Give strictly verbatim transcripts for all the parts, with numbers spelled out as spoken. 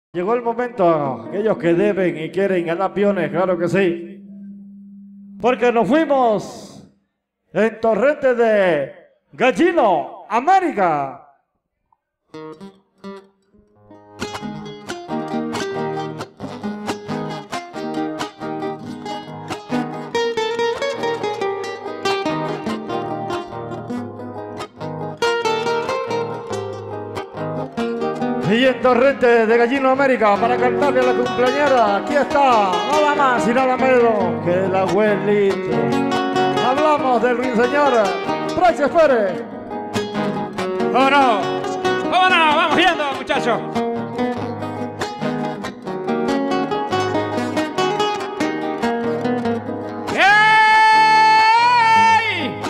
Llegó el momento, aquellos que deben y quieren ganar piones, claro que sí. Porque nos fuimos en torrente de Gallino, América. Y en torrente de Gallino América para cantarle a la cumpleañera, aquí está, nada más y nada menos que el abuelito. Hablamos del ruiseñor Praxis Pérez. ¡Oh no! ¡Oh no! ¡Vamos viendo, muchachos! ¡Ey!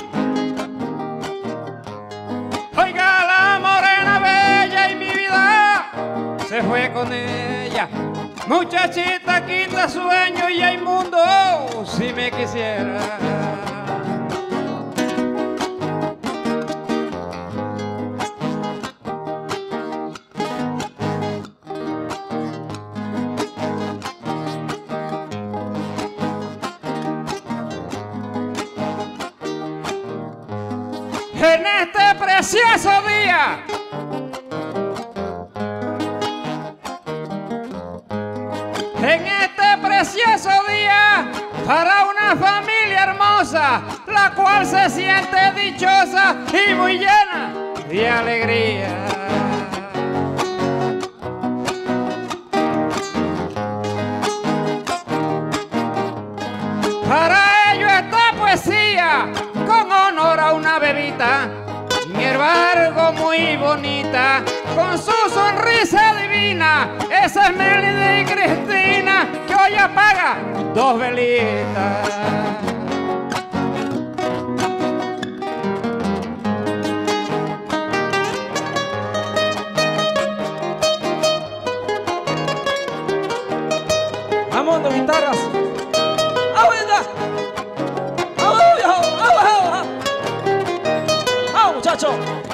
Oiga, la morena bella y mi vida se fue con ella. Muchachita quita sueño y hay mundo si me quisiera. En este precioso día En este precioso día para una familia hermosa, la cual se siente dichosa y muy llena de alegría. Para ello esta poesía con honor a una bebita, mi embargo muy bonita, con su sonrisa divina, esa es Melody y Cristina, que hoy apaga dos velitas. Vamos de guitarras. ¡Vamos, muchachos!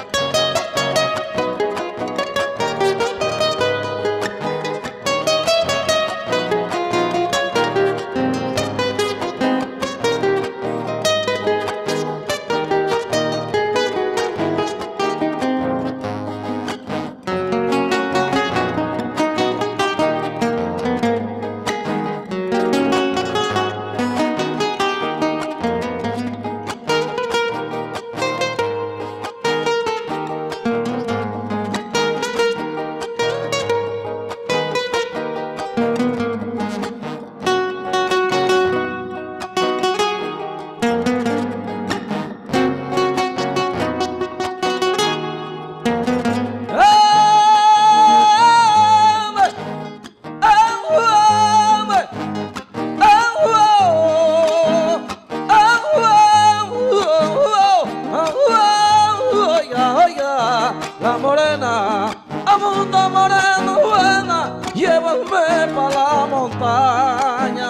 La morena, amundo morena buena, llévame pa' la montaña.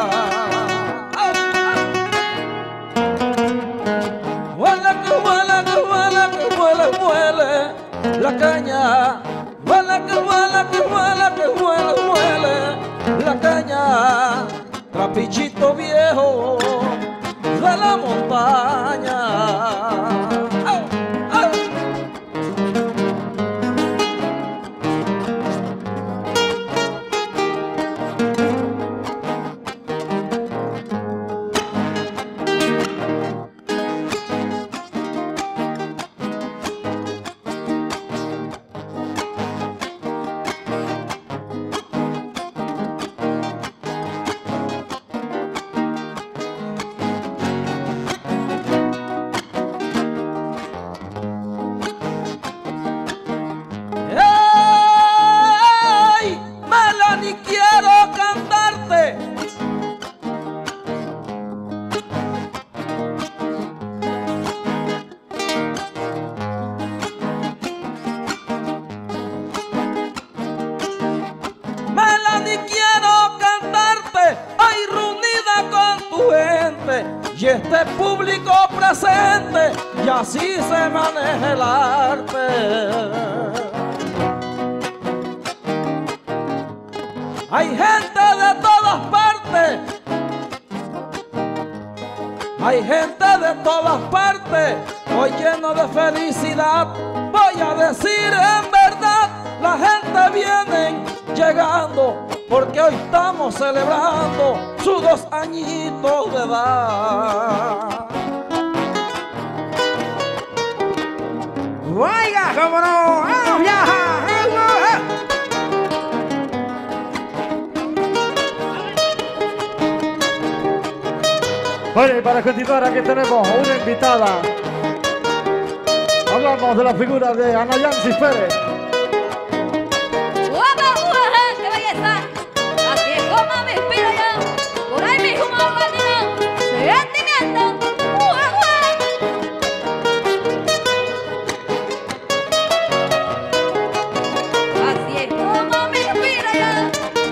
Huele que huele, que huele, que huele, huele la caña. Huele que huele, que huele, que huele, huele la caña. Trapichito viejo de la montaña. Y este público presente, y así se maneja el arte. Hay gente de todas partes. Hay gente de todas partes, hoy lleno de felicidad. Voy a decir en verdad, la gente viene llegando, porque hoy estamos celebrando sus dos añitos de edad. Oiga, cómo no, vamos ya. Bueno, y para continuar aquí tenemos una invitada. Hablamos de la figura de Ana Yancy Pérez. ¡Guapa, guapa! ¡Qué belleza! Así es como me inspira yo. Por ahí mi humor latino, sentimiento. Así es como me inspira yo.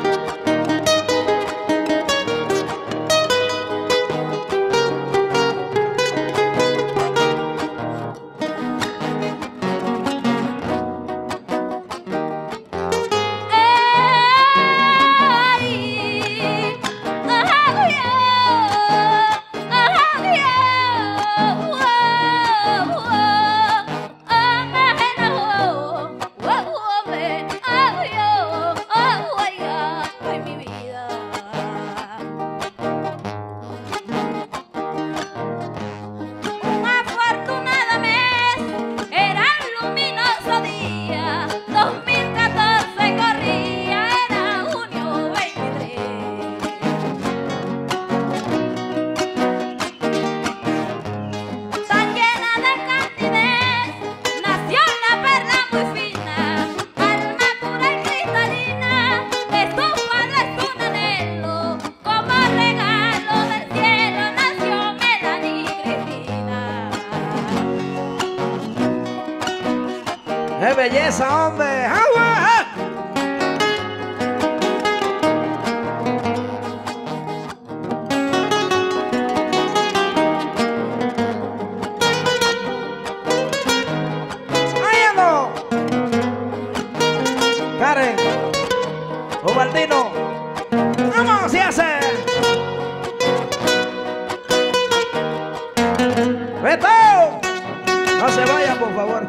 ¡Qué belleza, hombre! ¡Agua! ¡Ahí ando! Karen, Ubaldino, ¡vamos! ¡Se hace! ¡Beto! No se vaya, por favor.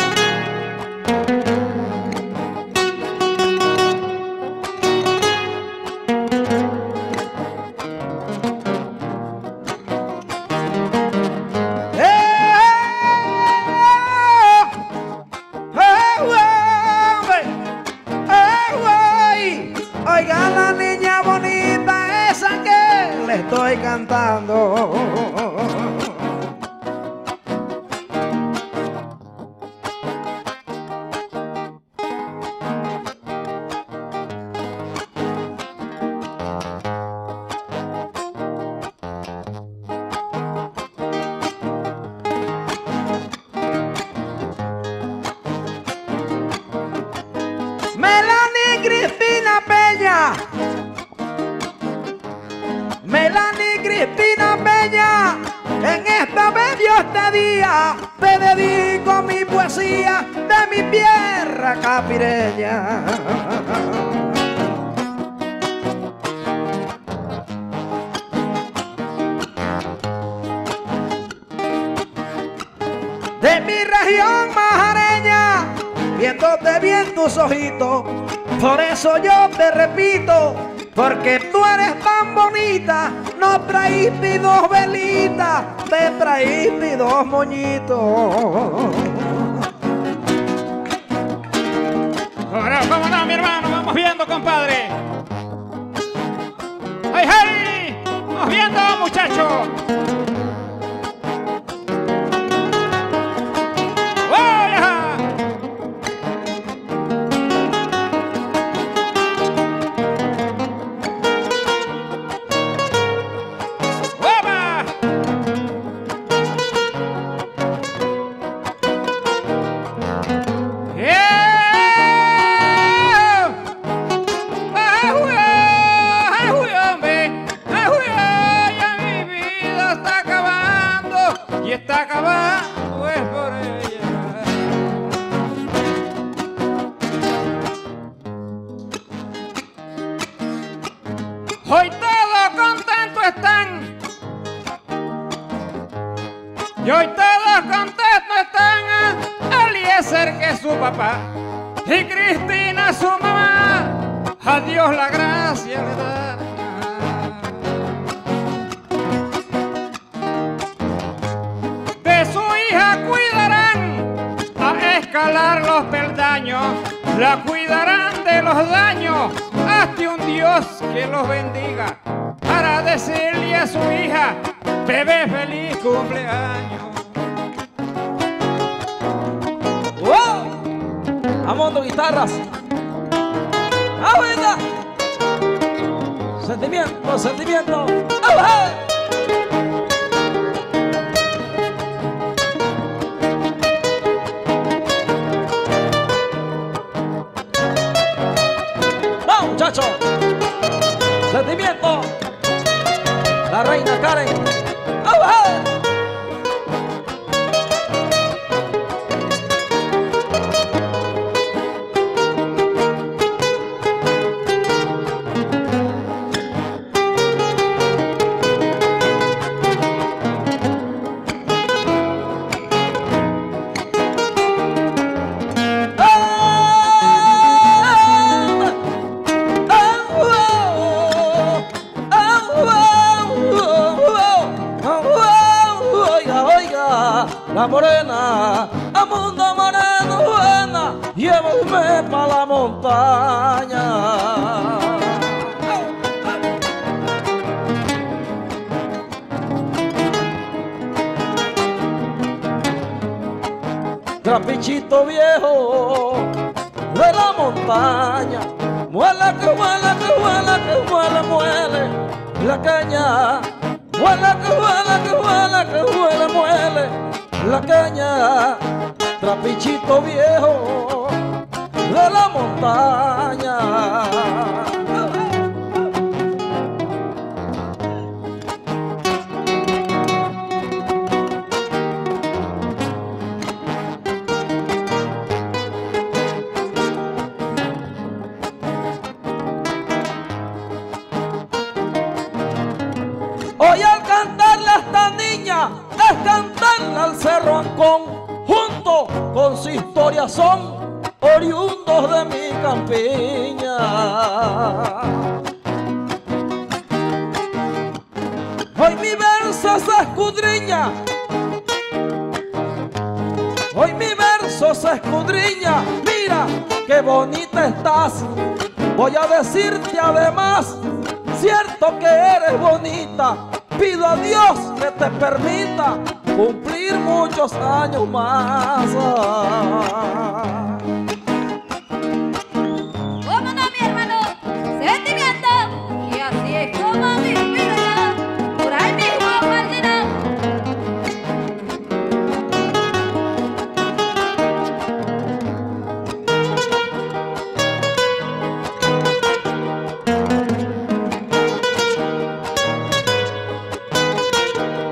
Oiga la niña bonita esa que le estoy cantando. Melanie Cristina Peña, Melanie Cristina Peña, en esta bello este día te dedico mi poesía de mi tierra capireña. De mi región majareña, viéndote bien tus ojitos, por eso yo te repito, porque tú eres tan bonita, no traíste dos velitas, te traíste dos moñitos. Ahora, ¿cómo no, mi hermano? Vamos viendo, compadre. ¡Hey, hey! ¡Vamos viendo, muchachos! hoy todos contentos están. Y hoy todos contentos están. Eliezer, que es su papá, y Cristina, su mamá. A Dios la gracia le da. De su hija cuidarán a escalar los peldaños, la cuidarán de los daños. Hazte un Dios que los bendiga, para decirle a su hija, bebé, feliz cumpleaños. ¡Wow! Amondo guitarras. ¡Ah, venga! Sentimiento, sentimiento. ¡Ah, ¡vamos, muchachos! Sentimiento. La reina Karen. ¡Ah, la morena, a mundo moreno buena, llévame pa' la montaña. Trapichito viejo de la montaña, muela que muela, que muela, que muela, muele la caña. Muela que muela, que muela, que muela, muele la caña. Trapichito viejo de la montaña. Hoy al cantarle a esta niña es cantarle al Cerro Ancón, junto con su historia son oriundos de mi campiña. Hoy mi verso se escudriña, hoy mi verso se escudriña. Mira qué bonita estás, voy a decirte además, cierto que eres bonita. Pido a Dios que te permita cumplir muchos años más. ¿Cómo no, mi hermano? Sentimiento. Y así es como mi vida ya, por ahí mismo Martina.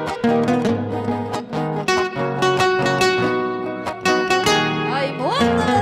Ay, mundo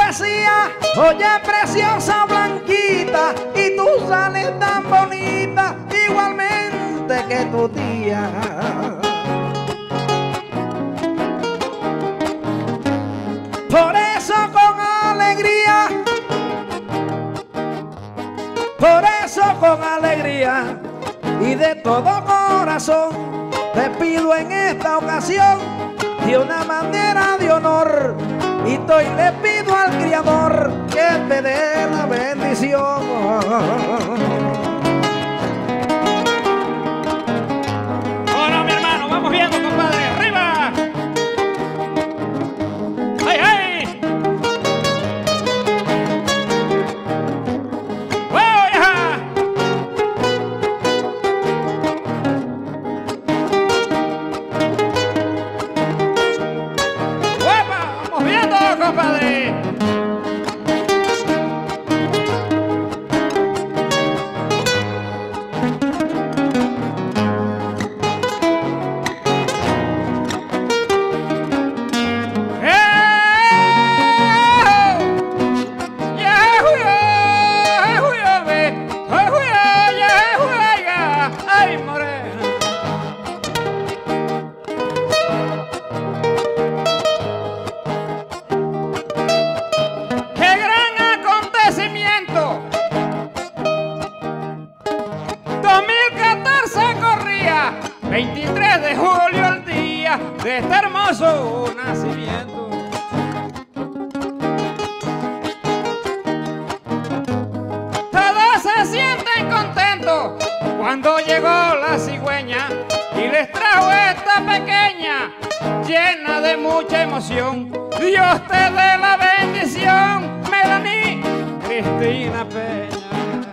decía, oye preciosa blanquita, y tú sales tan bonita, igualmente que tu tía. Por eso con alegría, por eso con alegría y de todo corazón te pido en esta ocasión de una manera de honor, y estoy le pido al Criador que te dé la bendición. Ahora mi hermano, vamos viendo, compadre, arriba. ¡Ay, ay! ¡Wow, ya! ¡Guapa! ¡Vamos viendo, compadre! veintitrés de julio, el día de este hermoso nacimiento. Todos se sienten contentos cuando llegó la cigüeña y les trajo esta pequeña llena de mucha emoción. Dios te dé la bendición, Melanie Cristina Peña.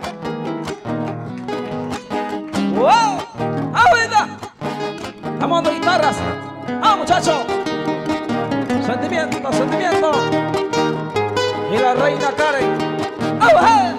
¡Wow! ¡Ahorita! ¡Vamos de guitarras! ¡Ah, muchachos! Sentimiento, sentimiento. Y la reina Karen. ¡Ah,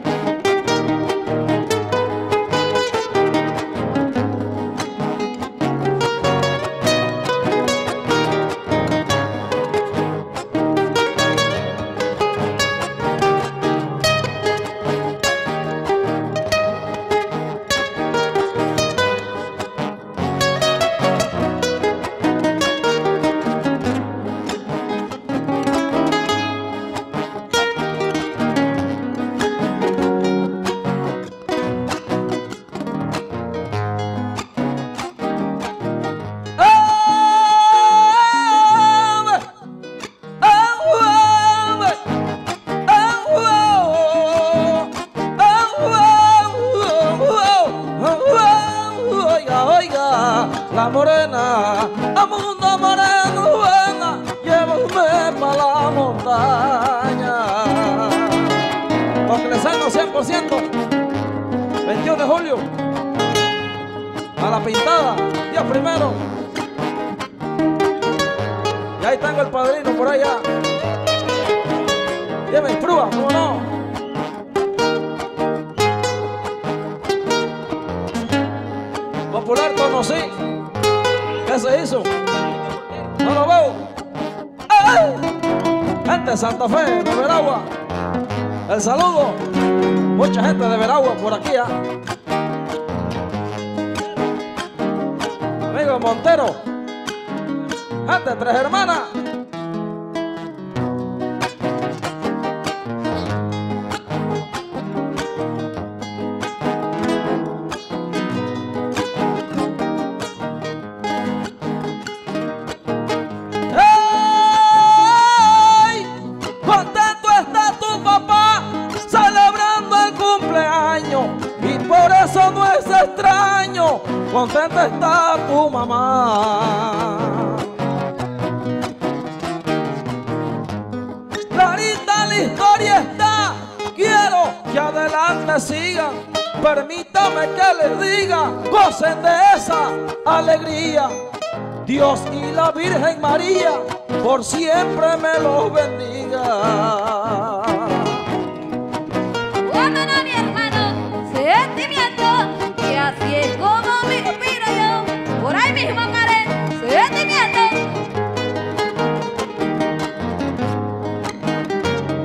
la morena, a mundo moreno buena, llévame pa' la montaña. Porque les salgo cien por ciento, veintiuno de julio, a la pintada, día primero. Y ahí tengo el padrino por allá. Lleven prúa, ¿cómo no? Popular conocí. ¿Qué se hizo? No lo veo. ¡Ay! Gente de Santa Fe, de Veragua. El saludo. Mucha gente de Veragua por aquí, ¿eh? Amigo Montero. Gente de Tres Hermanas. Contenta está tu mamá. Clarita la historia está. Quiero que adelante sigan. Permítame que les diga, gocen de esa alegría. Dios y la Virgen María por siempre me los bendiga. Vámonos, mi hermano, sentimiento, y así es como me inspiro yo. Por ahí mismo, Karen, sentimiento.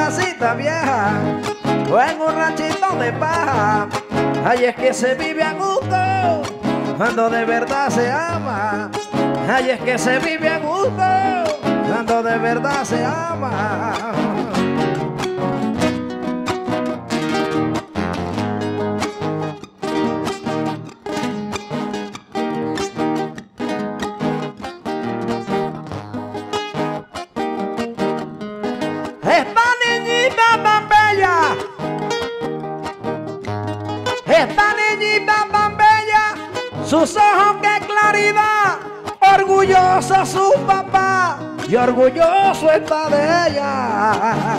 casita vieja o en un ranchito de paja. Ay, es que se vive a gusto cuando de verdad se ama. Ay, es que se vive a gusto cuando de verdad se ama. Esta niñita tan bella, esta niñita tan bella, sus ojos qué claridad, orgullosa su papá y orgulloso está de ella.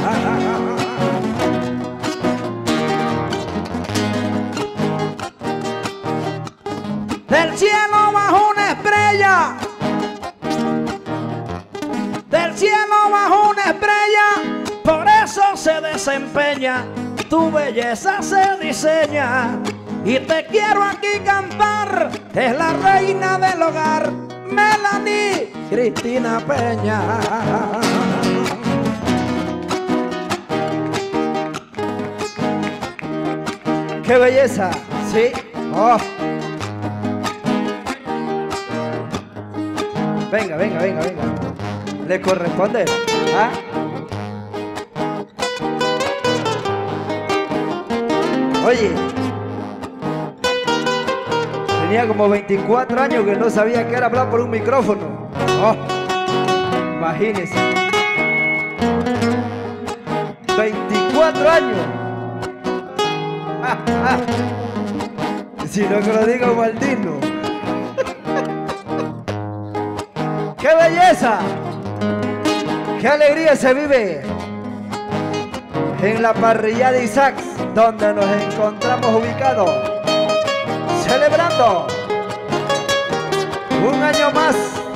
Del cielo bajó una estrella, del cielo bajó una estrella, por eso se desempeña, tu belleza se diseña. Y te quiero aquí cantar, es la reina del hogar, Melanie Cristina Peña. ¡Qué belleza! ¿Sí? Oh. Venga, venga, venga, venga. Le corresponde. ¿Ah? Oye, tenía como veinticuatro años que no sabía qué era hablar por un micrófono. Oh, imagínense. veinticuatro años. Ah, ah. Si no que lo digo maldito. ¡Qué belleza! ¡Qué alegría se vive en la parrilla de Isaacs, donde nos encontramos ubicados, celebrando un año más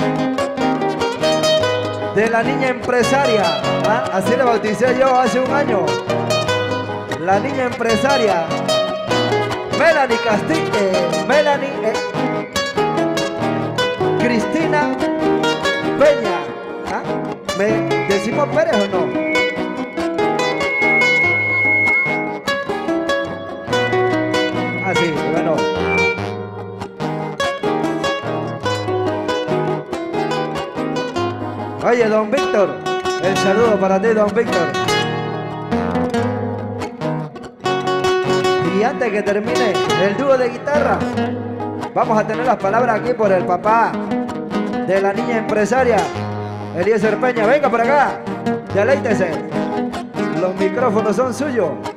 de la niña empresaria? ¿Ah? Así le bauticé yo hace un año. La niña empresaria Melanie Castillo, eh, Melanie eh, Cristina Peña. ¿Ah? ¿Me decimos Pérez o no? Así, bueno. Oye, don Víctor, el saludo para ti, don Víctor. Y antes que termine el dúo de guitarra, vamos a tener las palabras aquí por el papá de la niña empresaria, Eliezer Peña. Venga por acá, deleítese. Los micrófonos son suyos.